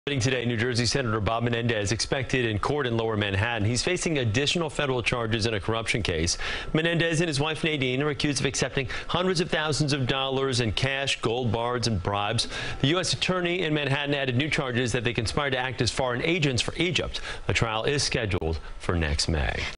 Today, New Jersey Senator Bob Menendez expected in court in Lower Manhattan. He's facing additional federal charges in a corruption case. Menendez and his wife Nadine are accused of accepting hundreds of thousands of dollars in cash, gold bars, and bribes. The U.S. attorney in Manhattan added new charges that they conspired to act as foreign agents for Egypt. A trial is scheduled for next May.